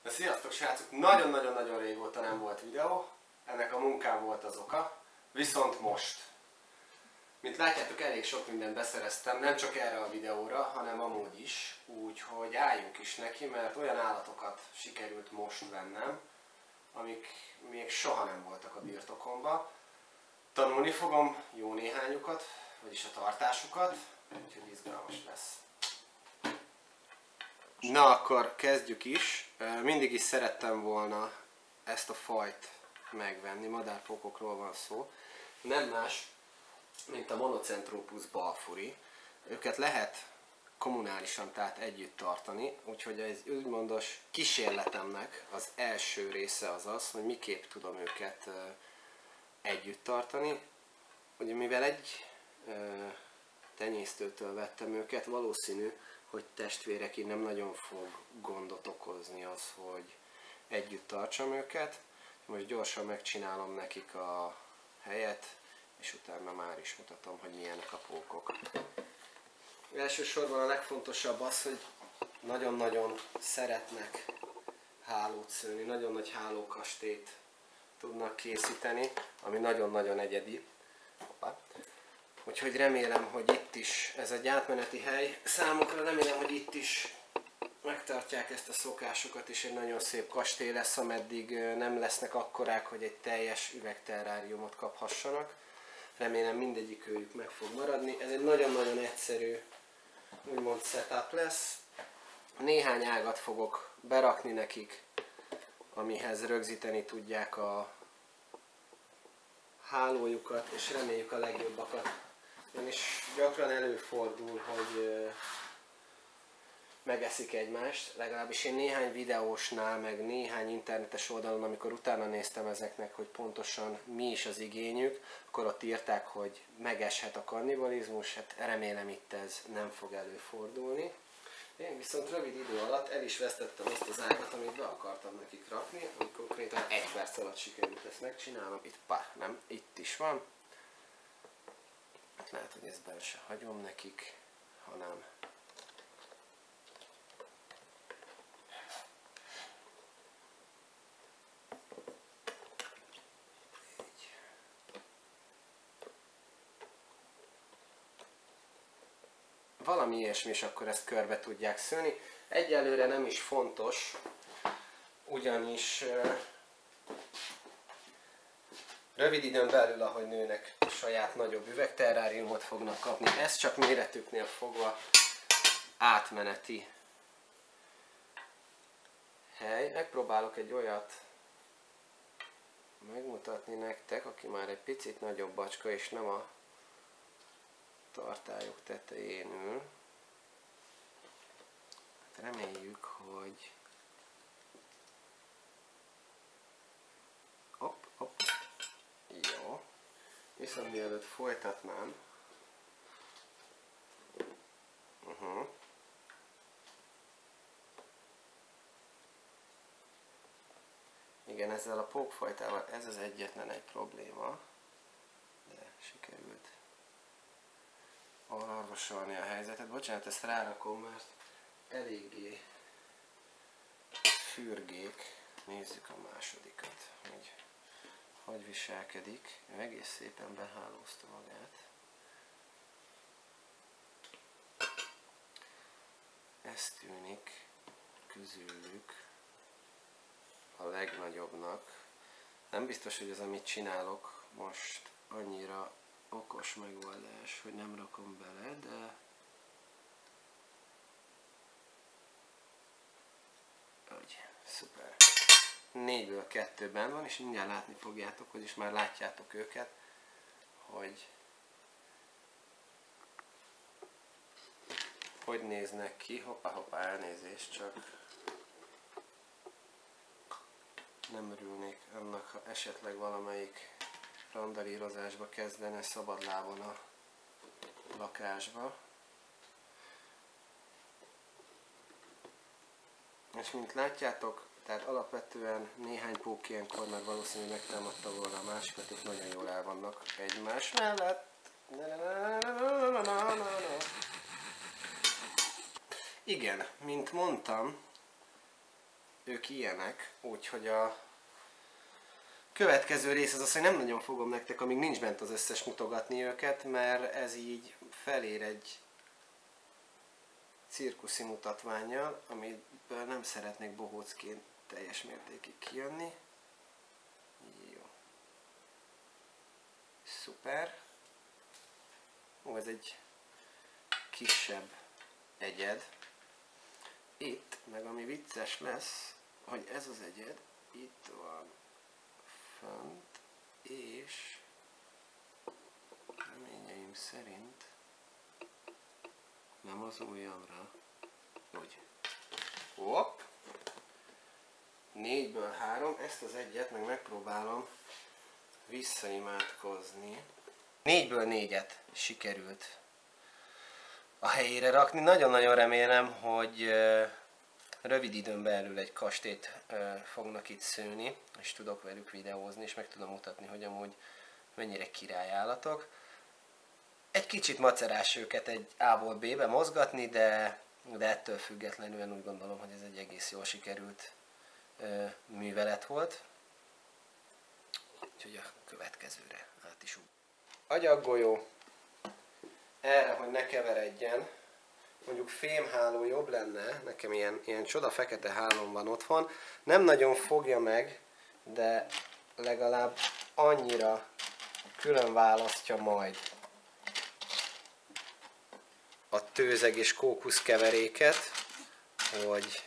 Sziasztok srácok! Nagyon-nagyon-nagyon régóta nem volt videó, ennek a munkám volt az oka, viszont most. Mint látjátok, elég sok mindent beszereztem, nem csak erre a videóra, hanem amúgy is, úgyhogy álljunk is neki, mert olyan állatokat sikerült most vennem, amik még soha nem voltak a birtokomban. Tanulni fogom jó néhányukat, vagyis a tartásukat, úgyhogy izgalmas lesz. Na akkor kezdjük is. Mindig is szerettem volna ezt a fajt megvenni, madárpókokról van szó. Nem más, mint a Monocentropus balfouri. Őket lehet kommunálisan, tehát együtt tartani, úgyhogy ez úgymondos kísérletemnek az első része az az, hogy miképp tudom őket együtt tartani. Ugye mivel egy tenyésztőtől vettem őket, valószínű, hogy testvéreként nem nagyon fog gondot okozni az, hogy együtt tartsam őket. Most gyorsan megcsinálom nekik a helyet, és utána már is mutatom, hogy milyenek a pókok. Elsősorban a legfontosabb az, hogy nagyon-nagyon szeretnek hálót szőni, nagyon nagy hálókastélyt tudnak készíteni, ami nagyon-nagyon egyedi. Hoppá. Úgyhogy remélem, hogy itt is, ez egy átmeneti hely számukra, remélem, hogy itt is megtartják ezt a szokásukat, és egy nagyon szép kastély lesz, ameddig nem lesznek akkorák, hogy egy teljes üvegterráriumot kaphassanak. Remélem mindegyik őjük meg fog maradni. Ez egy nagyon-nagyon egyszerű, úgymond setup lesz. Néhány ágat fogok berakni nekik, amihez rögzíteni tudják a hálójukat, és reméljük a legjobbakat. És gyakran előfordul, hogy megeszik egymást, legalábbis én néhány videósnál, meg néhány internetes oldalon, amikor utána néztem ezeknek, hogy pontosan mi is az igényük, akkor ott írták, hogy megeshet a kannibalizmus, hát remélem itt ez nem fog előfordulni. Én viszont rövid idő alatt el is vesztettem azt az ágat, amit be akartam nekik rakni, amikor konkrétan 1 perc alatt sikerült ezt megcsinálnom. Itt nem, itt is van. Hát lehet, hogy ezt benne se hagyom nekik, hanem valami ilyesmi, és akkor ezt körbe tudják szőni. Egyelőre nem is fontos, ugyanis rövid időn belül, ahogy nőnek, saját nagyobb üvegterráriumot fognak kapni. Ez csak méretüknél fogva átmeneti hely. Megpróbálok egy olyat megmutatni nektek, aki már egy picit nagyobb bacska, és nem a tartályok tetején ül. Hát reméljük, hogy hopp. Jó. Viszont mielőtt folytatnám, igen, ezzel a pókfajtával ez az egyetlen egy probléma, de sikerült orvosolni a helyzetet. Bocsánat, ezt rárakom, mert eléggé fürgék. Nézzük a másodikat, hogy viselkedik. Ő egész szépen behálózta magát. Ez tűnik közülük a legnagyobbnak. Nem biztos, hogy az, amit csinálok most annyira okos megoldás, hogy nem rakom bele, de úgy, szuper. 4-ből 2-ben van, és mindjárt látni fogjátok, vagyis már látjátok őket, hogy néznek ki. Hoppá, elnézést, csak nem örülnék annak, ha esetleg valamelyik randalírozásba kezdene szabadlábon a lakásba. És mint látjátok, tehát alapvetően néhány pók ilyenkor már valószínűleg megtámadta volna a másikat, ők nagyon jól el vannak egymás mellett. Igen, mint mondtam, ők ilyenek, úgyhogy a következő rész az, hogy nem nagyon fogom nektek, amíg nincs bent az összes mutogatni őket, mert ez így felér egy cirkuszi mutatványa, amiből nem szeretnék bohócként teljes mértékig kijönni. Jó. Szuper. Ó, ez egy kisebb egyed. Itt, meg ami vicces lesz, hogy ez az egyed itt van fönt, és reményeim szerint nem az ujjamra. Úgy. Hopp! 4-ből 3, ezt az egyet meg megpróbálom visszaimádkozni. 4-ből 4-et sikerült a helyére rakni. Nagyon-nagyon remélem, hogy rövid időn belül egy kastélyt fognak itt szőni, és tudok velük videózni, és meg tudom mutatni, hogy amúgy mennyire királyállatok. Egy kicsit macerás őket egy A-ból B-be mozgatni, de ettől függetlenül úgy gondolom, hogy ez egy egész jól sikerült művelet volt. Úgyhogy a következőre át is úgy. Agyaggolyó. Erre, hogy ne keveredjen, mondjuk fémháló jobb lenne, nekem ilyen csoda fekete hálóm van otthon, nem nagyon fogja meg, de legalább annyira külön választja majd a tőzeg és kókusz keveréket, hogy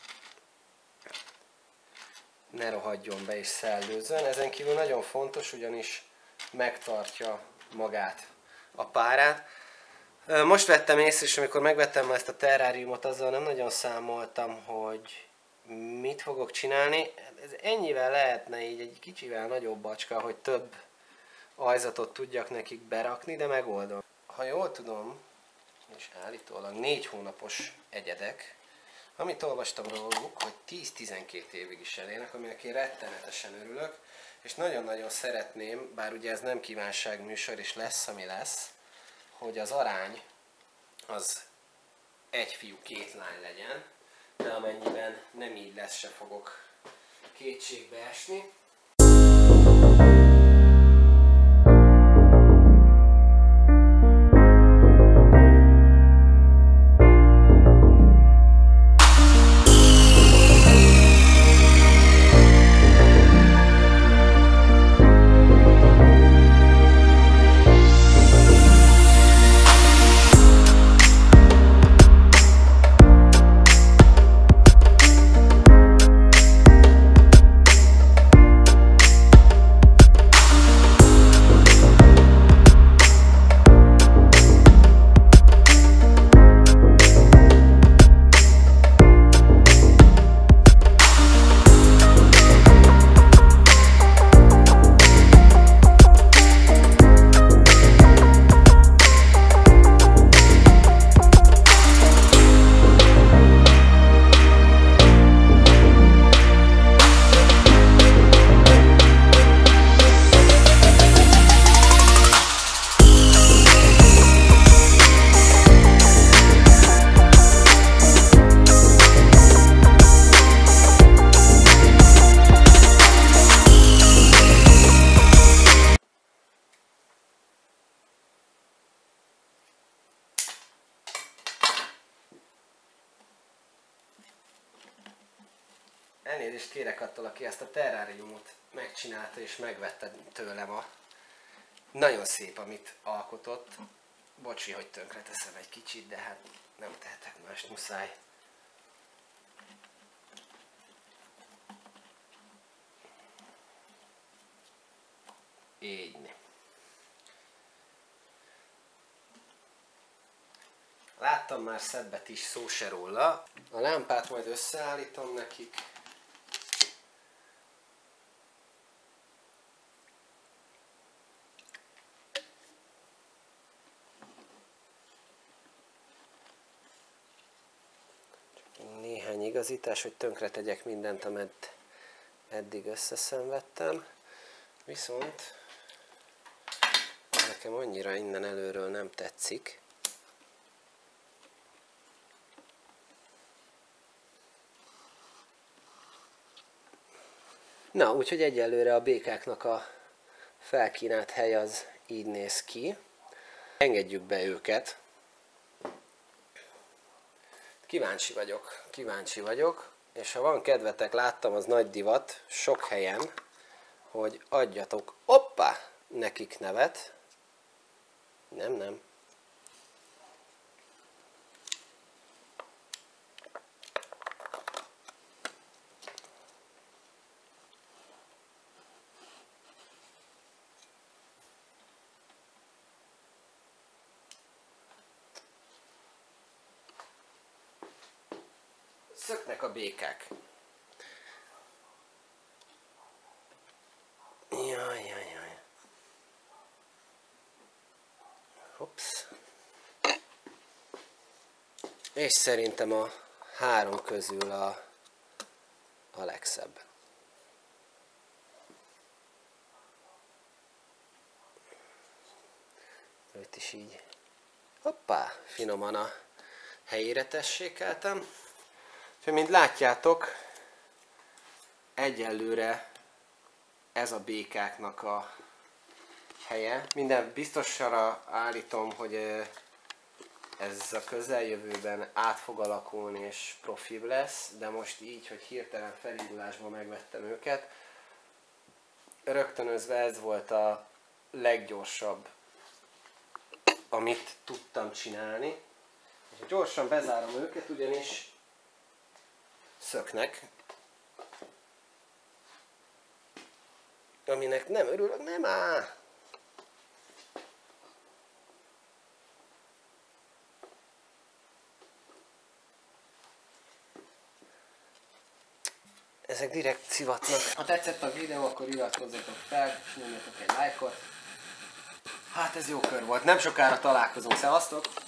ne rohadjon be és szellőzzön. Ezen kívül nagyon fontos, ugyanis megtartja magát a párát. Most vettem észre, és amikor megvettem ezt a terráriumot, azzal nem nagyon számoltam, hogy mit fogok csinálni. Ez ennyivel lehetne így egy kicsivel nagyobb bacska, hogy több ajzatot tudjak nekik berakni, de megoldom. Ha jól tudom, és állítólag 4 hónapos egyedek, amit olvastam róluk, hogy 10-12 évig is elérnek, aminek én rettenetesen örülök, és nagyon-nagyon szeretném, bár ugye ez nem kívánságműsor, és lesz, ami lesz, hogy az arány az 1 fiú 2 lány legyen, de amennyiben nem így lesz, se fogok kétségbe esni. Elnézést kérek attól, aki ezt a terráriumot megcsinálta és megvette tőlem a... Nagyon szép, amit alkotott. Bocsi, hogy tönkre teszem egy kicsit, de hát nem tehetek mást, muszáj. Így. Láttam már szebbet is, szó se róla. A lámpát majd összeállítom nekik. Néhány igazítás, hogy tönkre tegyek mindent, amit eddig összeszenvedtem. Viszont nekem annyira innen előről nem tetszik. Na, úgyhogy egyelőre a békáknak a felkínált hely az így néz ki. Engedjük be őket. Kíváncsi vagyok, és ha van kedvetek, láttam, az nagy divat sok helyen, hogy adjatok, nekik nevet. Nem. Szöknek a békák. Jaj. Hopsz. És szerintem a 3 közül a legszebb. Őt is így finoman a helyére tessékeltem. És mint látjátok, egyelőre ez a békáknak a helye. Minden biztosra állítom, hogy ez a közeljövőben át fog alakulni és profibb lesz, de most így, hogy hirtelen felindulásban megvettem őket, rögtönözve ez volt a leggyorsabb, amit tudtam csinálni. És gyorsan bezárom őket, ugyanis szöknek. Aminek nem örülök, nem áll! Ezek direkt szivatnak. Ha tetszett a videó, akkor iratkozzatok fel, nyomjatok egy lájkot. Hát ez jó kör volt, nem sokára találkozunk, szevasztok!